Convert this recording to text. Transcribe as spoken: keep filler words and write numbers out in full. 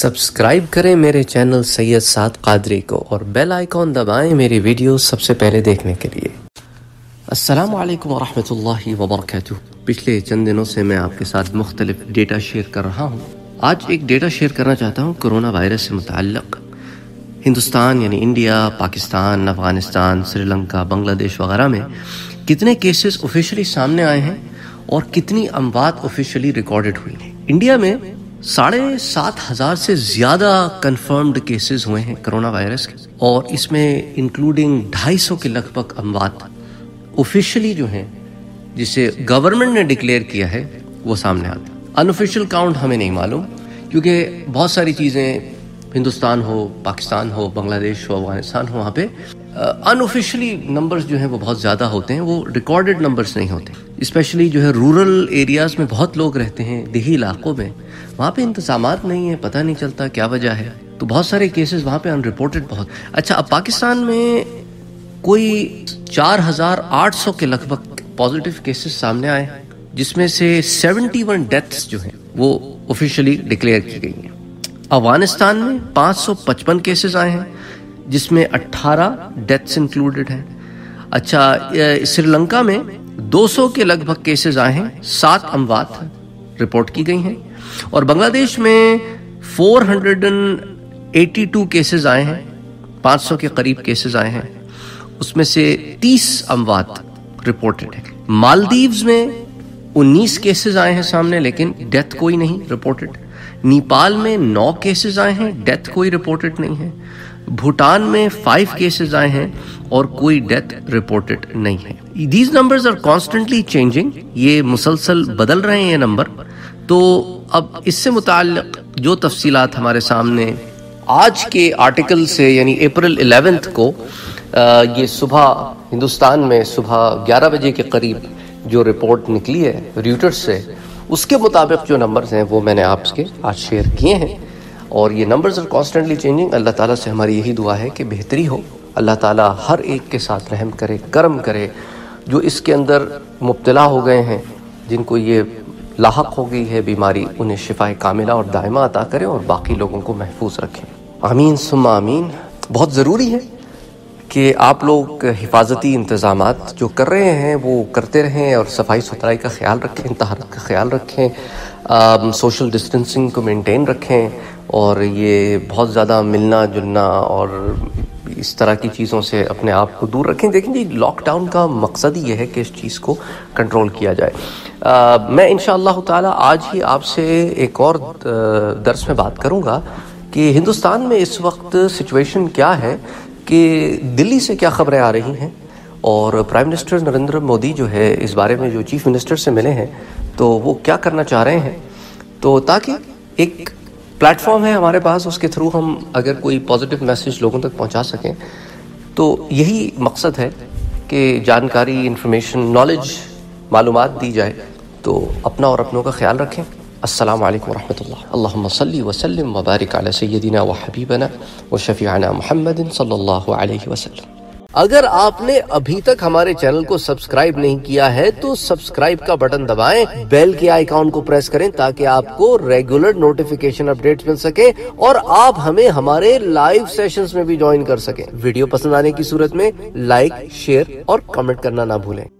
Subscribe کریں میرے channel سید سعد قادری کو اور بیل آئیکن دبائیں میری ویڈیو سب سے پہلے دیکھنے کے لیے۔ السلام علیکم ورحمۃ اللہ وبرکاتہ۔ پچھلے چند دنوں سے میں آپ کے ساتھ مختلف ڈیٹا شیئر کر رہا ہوں۔ آج ایک ڈیٹا شیئر کرنا چاہتا ہوں کرونا وائرس سے متعلق۔ ہندوستان یعنی انڈیا، پاکستان، افغانستان، سری لنکا، بنگلہ دیش وغیرہ میں کتنے کیسز آفیشلی سامنے آئے ہیں اور کتنی اموات آفیشلی ریکارڈڈ ہوئی ہیں۔ انڈیا میں ساڑھے سات ہزار سے زیادہ کنفرمڈ کیسز ہوئے ہیں کرونا وائرس کے، اور اس میں انکلوڈنگ ڈھائی سو کے لگ بھگ اموات آفیشلی جو ہیں جسے گورنمنٹ نے ڈکلیئر کیا ہے وہ سامنے آتے ہیں۔ انآفیشیل کاؤنٹ ہمیں نہیں معلوم، کیونکہ بہت ساری چیزیں ہندوستان ہو، پاکستان ہو، بنگلہ دیش ہو، افغانستان ہو، وہاں پہ انآفیشلی نمبرز جو ہیں وہ بہت زیادہ ہوتے ہیں، وہ ریکارڈڈ نمبرز نہیں ہوتے۔ اسپیشلی جو ہے رورل ایریاز میں بہت لوگ رہتے ہیں، دیہی علاقوں میں، وہاں پہ انتظامات نہیں ہیں، پتہ نہیں چلتا کیا وجہ ہے، تو بہت سارے کیسز وہاں پہ ان رپورٹڈ بہت۔ اچھا، اب پاکستان میں کوئی چار ہزار آٹھ سو کے لگ بھگ پازیٹیو کیسز سامنے آئے ہیں، جس میں سے سیونٹی ون ڈیتھس جو ہیں وہ آفیشلی ڈکلیئر کی گئی ہیں۔ افغانستان میں پانچ سو پچپن کیسز آئے ہیں، جس میں اٹھارہ ڈیتھس انکلوڈڈ ہیں۔ اچھا، سری لنکا میں دو سو کے لگ بھگ کیسز آئے ہیں، سات اموات رپورٹ کی گئی ہیں، اور بنگلہ دیش میں four hundred eighty two cases آئے ہیں، پانچ سو کے قریب کیسز آئے ہیں، اس میں سے تیس اموات رپورٹڈ ہیں۔ مالدیوز میں انیس کیسز آئے ہیں سامنے، لیکن ڈیتھ کوئی نہیں رپورٹڈ۔ نیپال میں نو کیسز آئے ہیں، ڈیتھ کوئی رپورٹڈ نہیں ہے۔ بھوٹان میں فائیو کیسز آئے ہیں اور کوئی ڈیتھ رپورٹڈ نہیں ہے۔ These numbers are constantly changing, یہ مسلسل بدل رہے ہیں یہ نمبر۔ تو اب اس سے متعلق جو تفصیلات ہمارے سامنے آج کے آرٹیکل سے، یعنی اپریل الیونتھ کو، یہ صبح ہندوستان میں صبح گیارہ بجے کے قریب جو رپورٹ نکلی ہے ریوٹرز سے، اس کے مطابق جو نمبرز ہیں وہ میں نے آپ کے آج شیئر کیے ہیں، اور یہ نمبرز آر کانسٹنٹلی چینجنگ۔ اللہ تعالیٰ سے ہماری یہی دعا ہے کہ بہتری ہو، اللہ تعالیٰ ہر ایک کے ساتھ رحم کرے، کرم کرے، جو اس کے اندر مبتلا ہو گئے ہیں، جن کو یہ لاحق ہو گئی ہے بیماری، انہیں شفا کاملہ اور دائمہ عطا کرے اور باقی لوگوں کو محفوظ رکھیں۔ آمین ثم آمین۔ بہت ضروری ہے کہ آپ لوگ حفاظتی انتظامات جو کر رہے ہیں وہ کرتے رہیں، اور صفائی ستھرائی کا خیال رکھیں، طہارت کا خیال رکھیں، سوشل ڈسٹینسنگ کو مینٹین رکھیں، اور یہ بہت زیادہ ملنا جلنا اور اس طرح کی چیزوں سے اپنے آپ کو دور رکھیں۔ دیکھیں جی، لاک ڈاؤن کا مقصد ہی یہ ہے کہ اس چیز کو کنٹرول کیا جائے۔ آ, میں انشاءاللہ تعالی آج ہی آپ سے ایک اور درس میں بات کروں گا کہ ہندوستان میں اس وقت سچویشن کیا ہے، کہ دلی سے کیا خبریں آ رہی ہیں، اور پرائم منسٹر نریندر مودی جو ہے اس بارے میں جو چیف منسٹر سے ملے ہیں تو وہ کیا کرنا چاہ رہے ہیں، تو تاکہ ایک پلیٹ فارم ہے ہمارے پاس، اس کے تھرو ہم اگر کوئی پازیٹیو میسیج لوگوں تک پہنچا سکیں، تو یہی مقصد ہے کہ جانکاری، انفارمیشن، نالج، معلومات دی جائے۔ تو اپنا اور اپنوں کا خیال رکھیں۔ السلام علیکم ورحمۃ اللہ۔ اللہم صلی وسلم وبارک علی سیدنا و حبیبنا و شفیعنا محمد صلی اللہ علیہ وسلم۔ اگر آپ نے ابھی تک ہمارے چینل کو سبسکرائب نہیں کیا ہے تو سبسکرائب کا بٹن دبائیں، بیل کے آئیکن کو پریس کریں تاکہ آپ کو ریگولر نوٹیفیکیشن اپڈیٹس مل سکے، اور آپ ہمیں ہمارے لائیو سیشنز میں بھی جوائن کر سکیں۔ ویڈیو پسند آنے کی صورت میں لائک، شیئر اور کمنٹ کرنا نہ بھولیں۔